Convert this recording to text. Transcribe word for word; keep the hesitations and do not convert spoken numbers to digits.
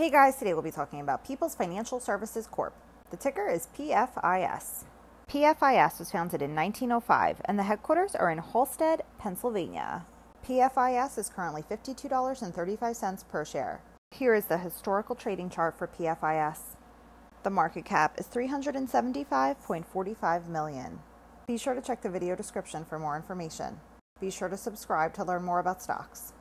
Hey guys, today we'll be talking about People's Financial Services Corp. The ticker is P F I S. P F I S was founded in nineteen oh five and the headquarters are in Holstead, Pennsylvania. P F I S is currently fifty-two dollars and thirty-five cents per share. Here is the historical trading chart for P F I S. The market cap is three hundred seventy-five point four five million dollars. Be sure to check the video description for more information. Be sure to subscribe to learn more about stocks.